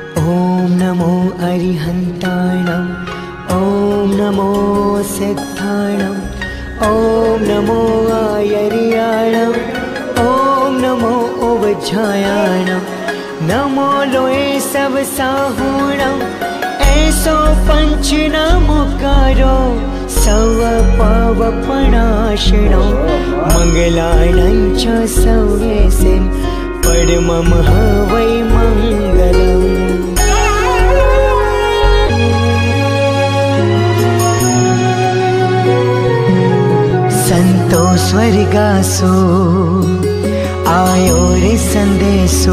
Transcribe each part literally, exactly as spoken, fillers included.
ॐ नमो अरिहन्ताणं, ॐ नमो सिद्धाणं, ॐ नमो आयर्याणं, ॐ नमो उवज्झायाणं, नमो लोए सब साहूणं, ऐसो पंच नमोकारो सव पावपणाशिणो मंगलाणं च सौयेसिं परमं वै मंगलम्। संतो स्वर्गासो आयो रे संदेशो,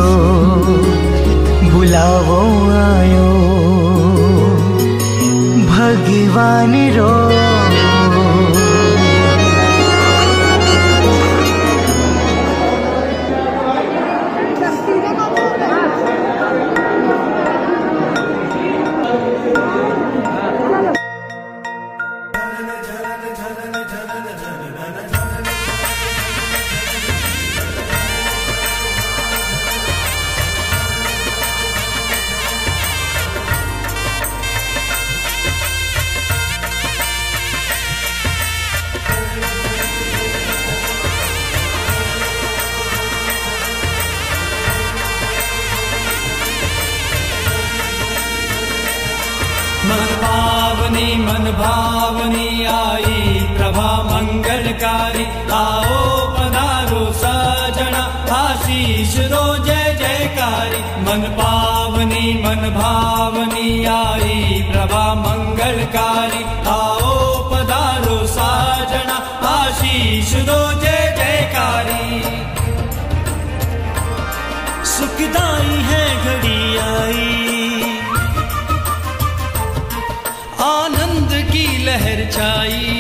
बुलावो आयो भगवान रो। मन पावनी मन भावनी आई प्रभा मंगलकारी, आओ पधारो सजना आशीष दो जय जयकारी। मन पावनी मन भावनी आई प्रभा मंगलकारी, आओ पधारो सजना आशीष दो जय जयकारी। सुखदाई है घड़ी आई, आनंद की लहर छाई,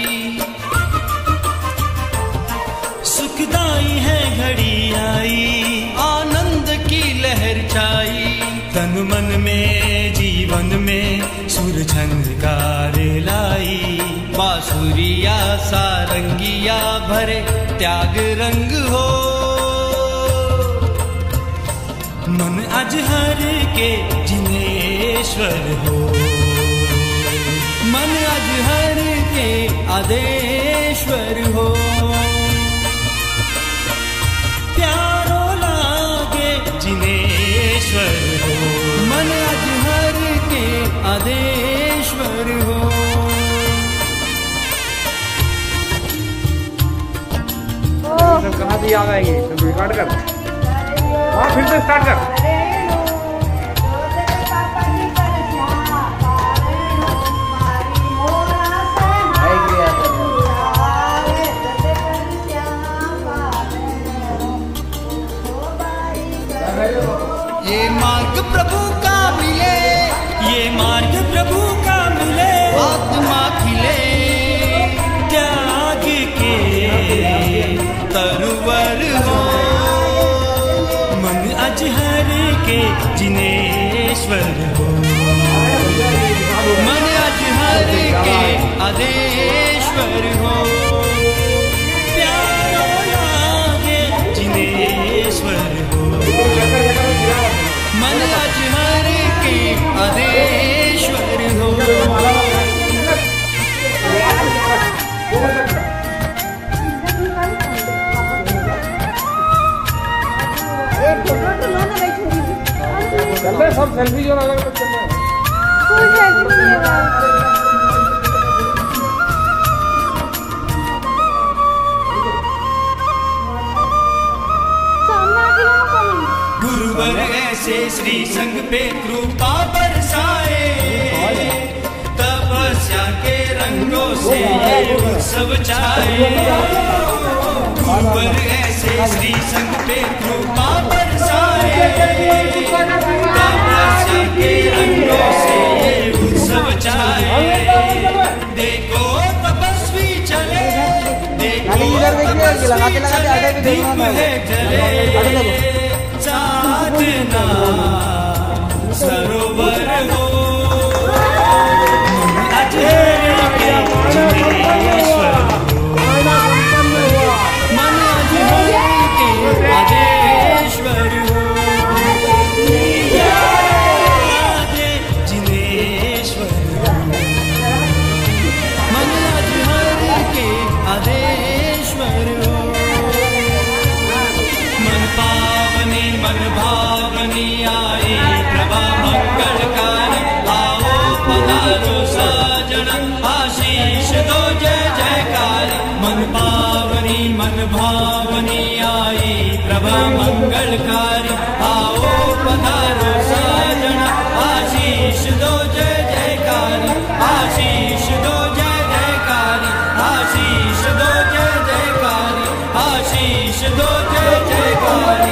सुखदाई है घड़ी आई, आनंद की लहर छाई। तन मन में जीवन में सुर झंकार लाई, बांसुरिया सारंगिया भरे त्याग रंग हो। मन अजहर के जिनेश्वर हो, मन अजहर के आदेश्वर हो। प्यारो लागे जिनेश्वर हो, मन अजहर के आदेश्वर हो। कहाँ से याद आएगी? रिकॉर्ड कर, हाँ फिर से स्टार्ट कर। ये मार्ग प्रभु का मिले, ये मार्ग प्रभु का मिले, आत्मा खिले त्याग के तरुवर हो। मन अजहर के जिनेश्वर हो, मन अजहर के आदेश्वर हो। प्यारो लागे जिनेश्वर हो, मन अजहर के आदेश्वर हो। सब सेल्फी जो अलग अलग चल गुरुवर ऐसे श्री संग पे कृपा बरसाए, तपस्या के रंगों से ये उत्सव छाए। गुरुवर ऐसे श्री संग पे कृपा बरसाए, तपस्या के रंगों से ये उत्सव छाए। देखो तपस्वी चले, देखो तपस्वी चले, दीप है जले साधना सरोवर हो। अजहर के जिनेश्वर हो, मन अजहर के आदेश्वर हो। आई प्रभा मंगलकारी आओ पधारो सजना आशीष दो जय जयकारी मन पावनी मन भावनी आई प्रभा मंगलकारी आओ पधारो सजना आशीष दो जय जयकारी आशीष दो जय जयकारी आशीष दो जय जयकारी आशीष दो जय जयकारी।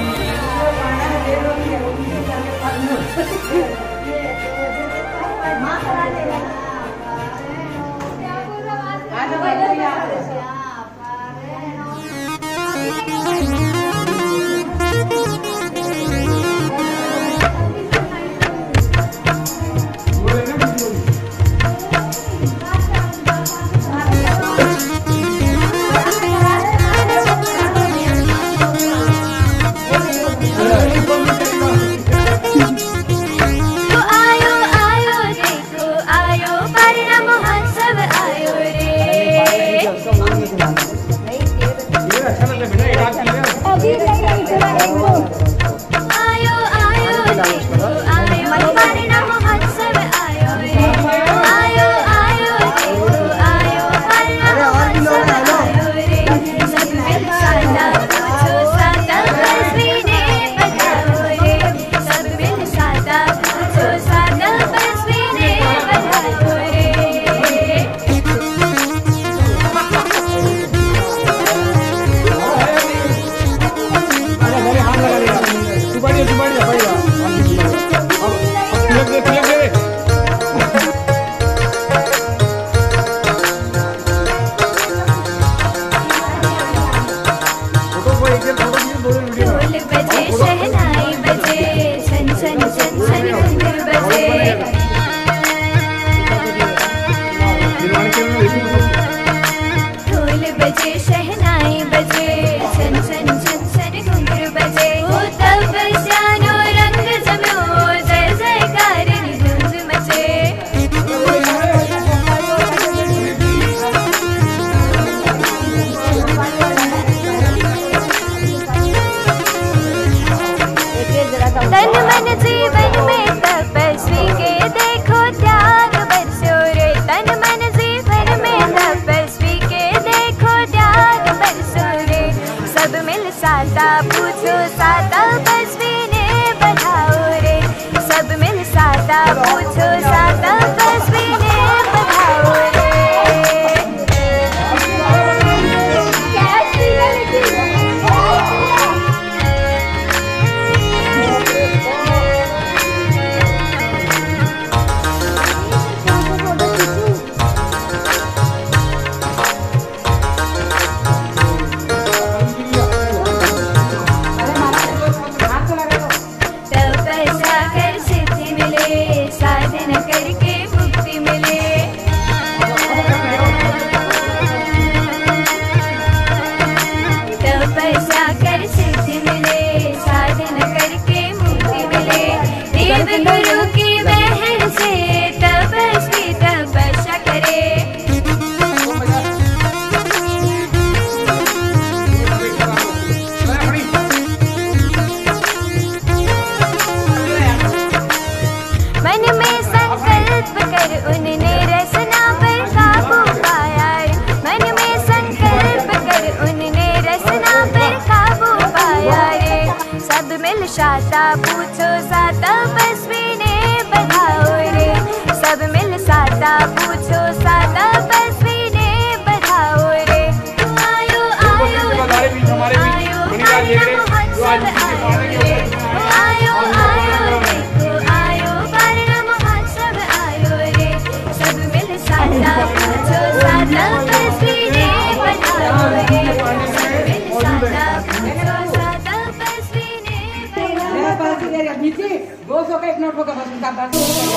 दो सौ का एक नोट होगा बस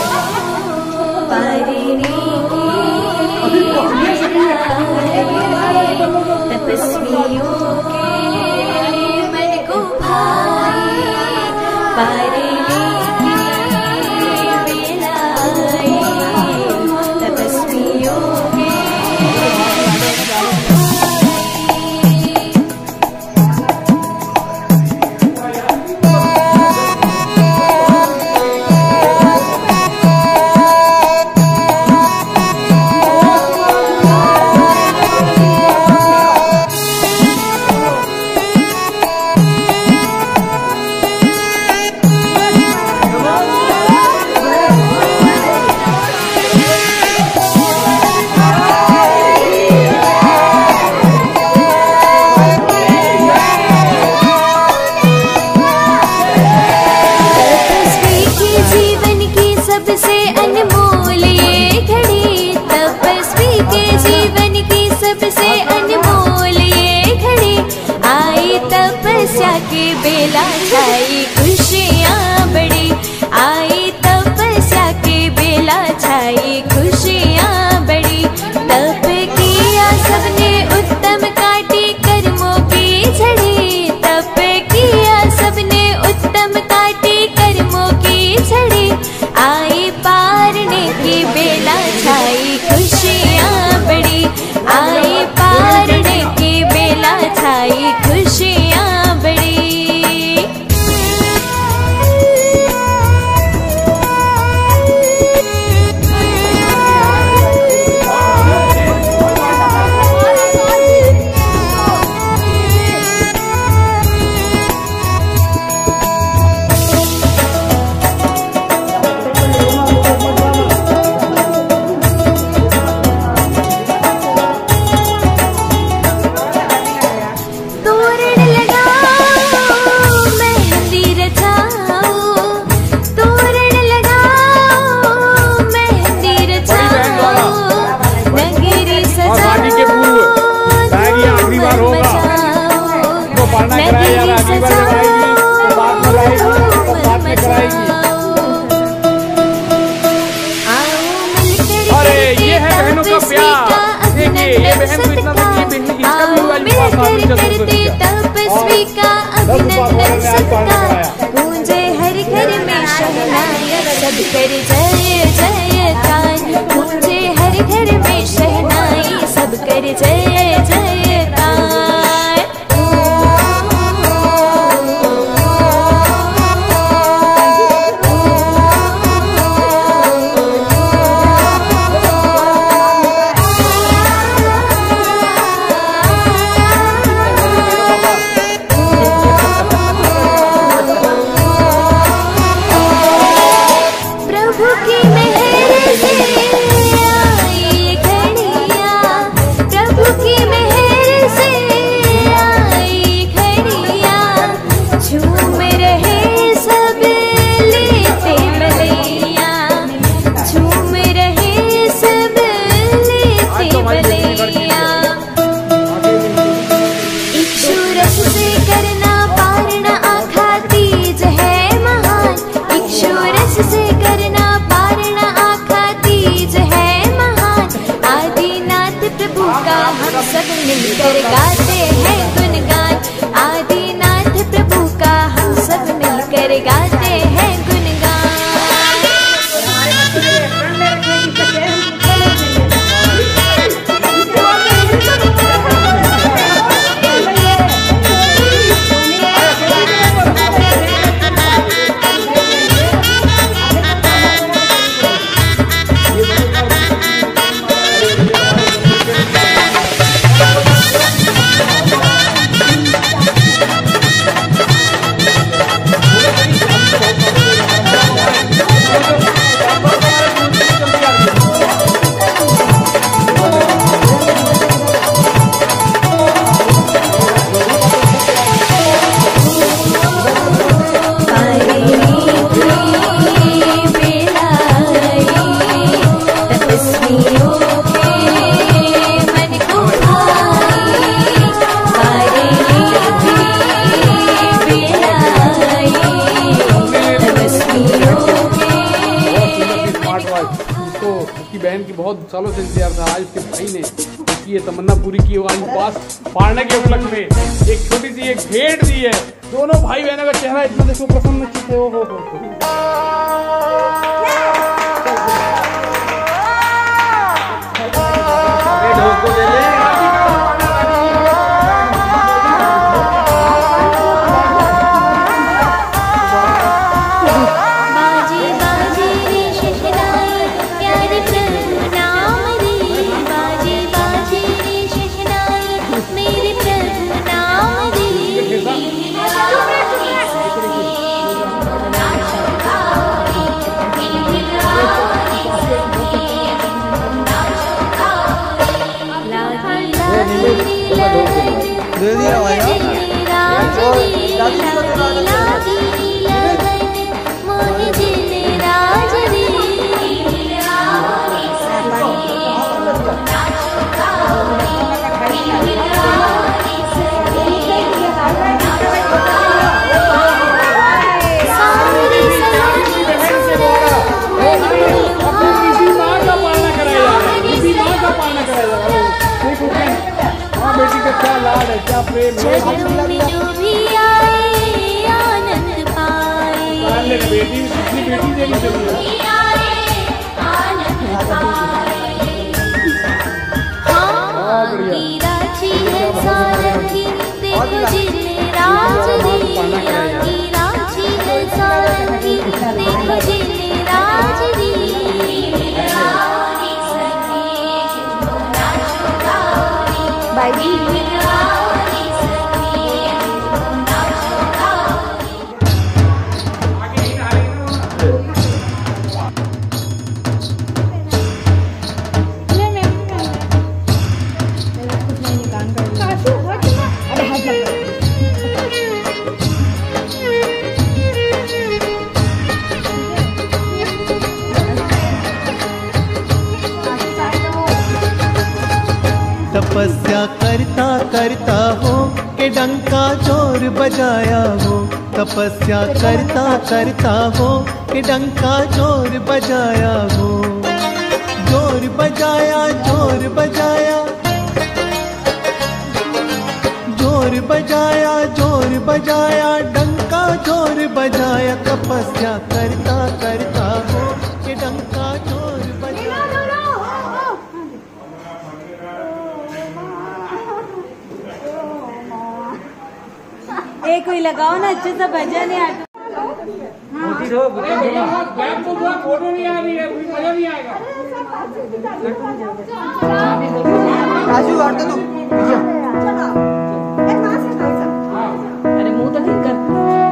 तपस्वियों के मन को भाई पारे तपस्वियों के सबसे अनमोल ये घड़ी, तपस्वी के जीवन की सबसे अनमोल ये घड़ी। आई तपस्या के बेला छाई खुशियाँ बड़ी, आई तपस्या के बेला छाई खुशियाँ बड़ी। तप किया सबने उत्तम काटी कर्मों की झड़ी, तप किया सबने उत्तम काटी कर्मों की झड़ी। आई पारने की बेला छाई खुशियाँ बड़ी, आई पारने की बेला छाई खुशियाँ बड़ी। तपस्वी का अभिनंदन सत्कार, गूंजे हर घर में शहनाई, सब कर जय जयकार। गूंजे हर घर में शहनाई, सब कर जय जयकार। सब मिलकर गाते हैं गुणगान, आदिनाथ प्रभु का हम सब मिलकर गाते हैं गुणगान। बहन की बहुत सालों से इंतजार था। आज उसके भाई ने उसकी ये तमन्ना पूरी की, आज पास फाड़ने के उपलक्ष्य में एक छोटी सी एक भेंट दी है। दोनों भाई बहनों का चेहरा इतना देखो प्रसन्न चित्त है। ओ हो हो दे दिया भाई मोह दिल राज रे ये चरणों में जो भी आए आनंद पाए, बेटी बेटी देनी चाहिए। हाँ गिराजी है सारंगी देखो जिले राज दिया, गिराजी है सारंगी देखो जिले राज दिया। बाई तपस्या करता करता हो के डंका जोर बजाया हो, तपस्या करता करता हो के डंका जोर बजाया हो, जोर बजाया जोर बजाया जोर बजाया जोर बजाया डंका जोर बजाया, तपस्या करता करता हो के डंका जोर बजाया। एक कोई लगाओ ना अच्छे से भजन है। फोटो नहीं आ रही है, मजा नहीं आएगा। राजू और तो तू अरे मुंह तो ठीक कर।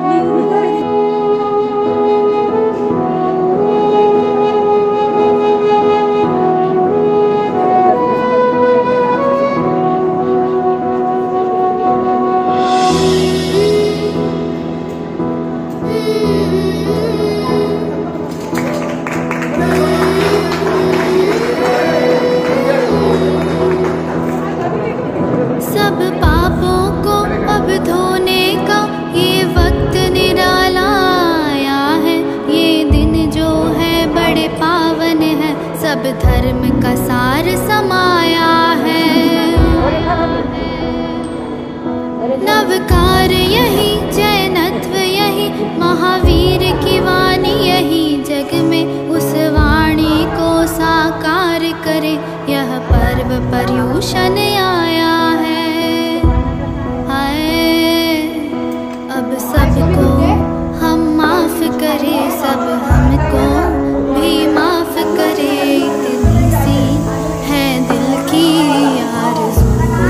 सब पापों को अब धोने का ये वक्त निराला आया है, ये दिन जो है बड़े पावन है, सब धर्म का सार समाया है। नवकार यही जैनत्व यही महावीर की वाणी यही जग में उस वाणी को साकार करे, यह पर्व पर्यूषण आया है। अब सबको हम माफ करे, सब हमको भी माफ करे, इतनी सी है दिल की आरज़ू।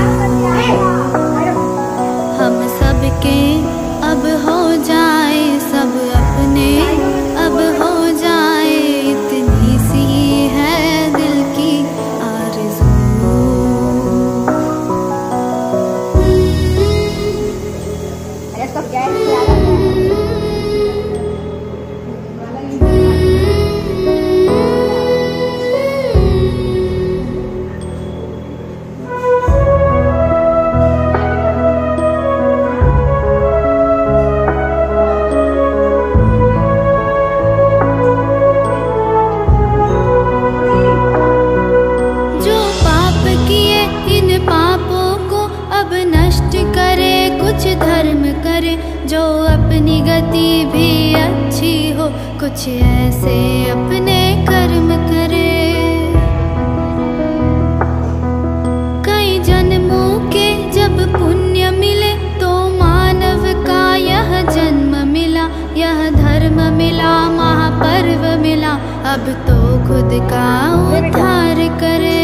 हम सबके अब हो जाए सब अपने अब हो जाए, इतनी सी है दिल की आरज़ू। जो पाप किए इन पापों को अब नष्ट करे, कुछ धर्म करे जो अपनी गति भी अच्छी हो, कुछ ऐसे अपने कर्म करे। कई जन्मों के जब पुण्य मिले तो मानव का यह जन्म मिला, यह धर्म मिला, महापर्व मिला, अब तो खुद का उद्धार करे।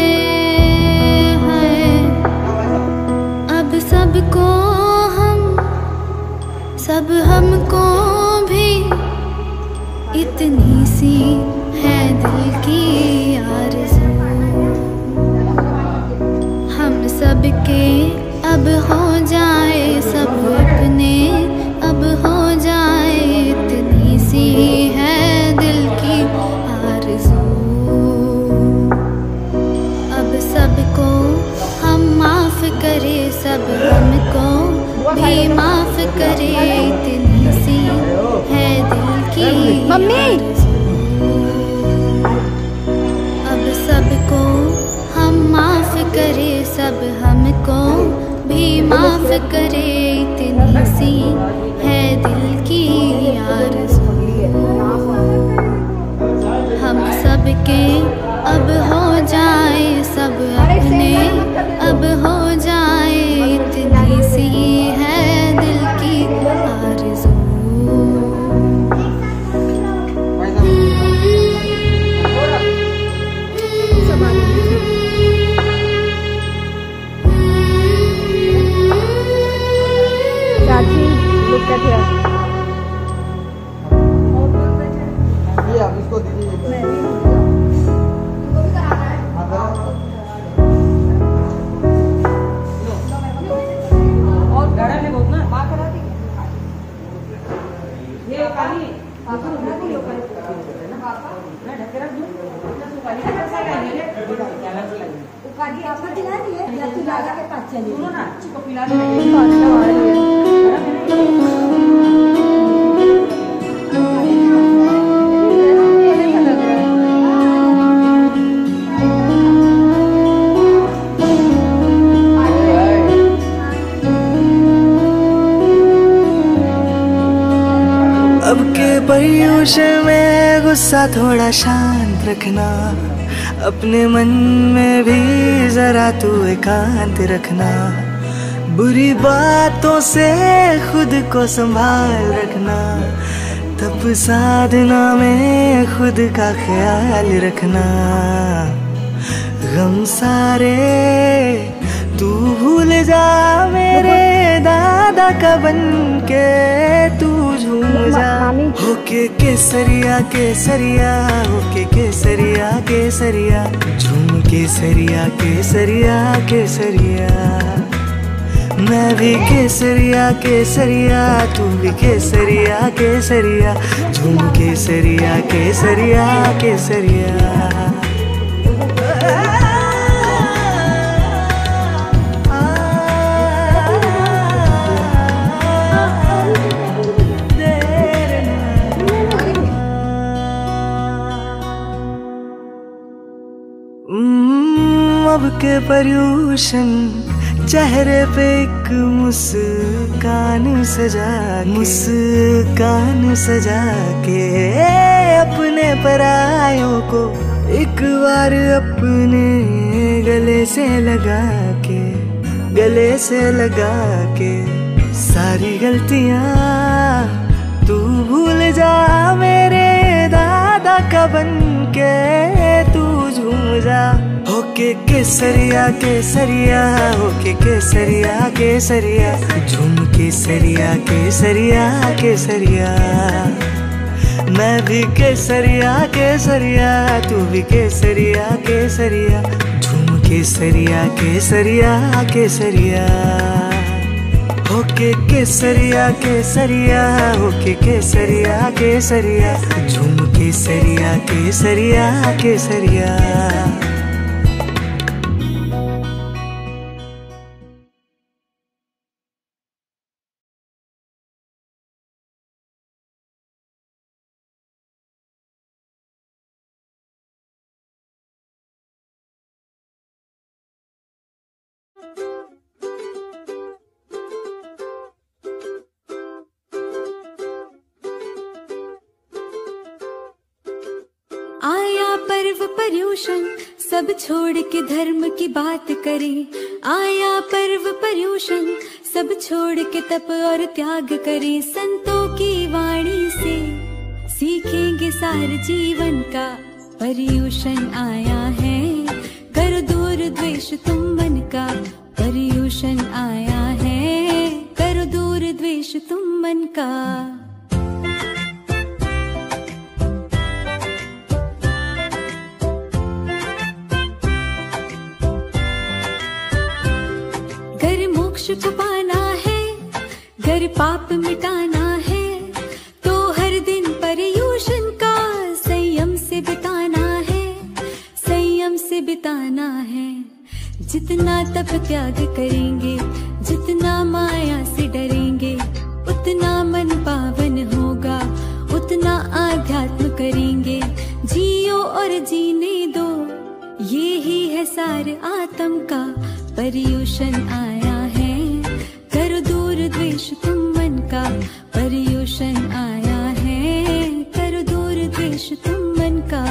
है अब सबको हम सब हमको भी इतनी सी है दिल की आरज़ू। हम सबके अब हो जाए सब अपने अब हो जाए, इतनी सी है दिल की आरज़ू। अब सबको हम माफ करे, सब हमको भी माफ करे, इतनी सी है दिल की मम्मी अब सबको हम माफ करे, सब हमको भी माफ करे, इतनी सी है दिल की आरज़ू। हम सबके अब हो जाए सब अपने, अब हो जाए, इतनी सी है दिल की आरज़ू। चाची look at here. ये आप इसको दीजिए। और गाढ़ा है बहुत ना, माँ करा दी। ये पानी पापा ने भी लोग करते हैं ना, मैं ढके रख दूँ, इतना सुपारी कैसा लगेगा? क्या लगेगा? उकादी आपने दिला दी है या तू लाला के पास चली? सुनो ना, चिको पिला दे। अब के पर्यूषण में गुस्सा थोड़ा शांत रखना, अपने मन में भी जरा तू एकांत रखना, बुरी बातों से खुद को संभाल रखना, तप साधना में खुद का ख्याल रखना। गम सारे तू भूल जा मेरे दादा का बन के तू झूम जा, होके केसरिया केसरिया, होके केसरिया केसरिया, झूम केसरिया केसरिया केसरिया। मैं भी केसरिया केसरिया, तू भी केसरिया केसरिया, झूम केसरिया केसरिया केसरिया। अब के पर्यूषण चेहरे पे एक मुस्कान सजा, मुस्कान सजा के अपने परायों को एक बार अपने गले से लगा के, गले से लगा के सारी गलतियां तू भूल जा मेरे दादा का बन के तू झूम जा, होके केसरिया केसरिया, होके केसरिया केसरिया, झूम केसरिया केसरिया केसरिया। मैं भी केसरिया केसरिया, तू भी केसरिया केसरिया, झूम केसरिया केसरिया केसरिया। होके केसरिया केसरिया, होके केसरिया केसरिया, झूम केसरिया केसरिया केसरिया। आया पर्व पर्यूषण, सब छोड़ के धर्म की बात करें। आया पर्व पर्यूषण, सब छोड़ के तप और त्याग करें। संतों की वाणी से सीखेंगे सार जीवन का, पर्यूषण आया है कर दूर द्वेष तुम मन का। पर्यूषण आया है कर दूर द्वेष तुम मन का। को पाना है, गर पाप मिटाना है, तो हर दिन पर्यूषण का संयम से बिताना है, संयम से बिताना है। जितना तप त्याग करेंगे, जितना माया से डरेंगे, उतना मन पावन होगा, उतना आध्यात्म करेंगे। जियो और जीने दो, ये ही है सार आत्म का। पर्यूषण आया है वश तुम मन का।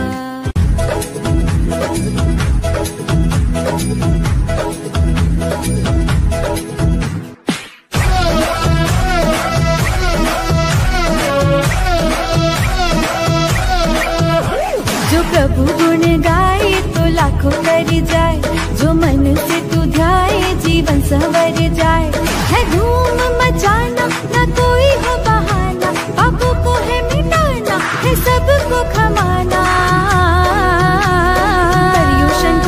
जो प्रभु गुण गाए तो लाखों कर जाए, जो मन से तू ध्याए जीवन संवर जाए। है धूम मचाना ना कोई हो बहाना, पापों को है मिटाना है सबको खमाना। पर्युषण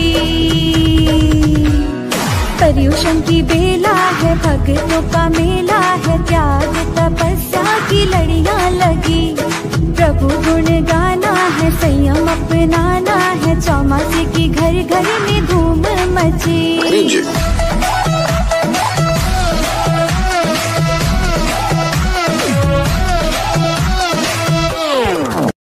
की पर्युषण की बेला है, भक्तों का मेला है, त्याग तपस्या की लड़ियां लगी। प्रभु गुण गाना है, संयम अपनाना है, चौमासे की घर घर में धूम मची।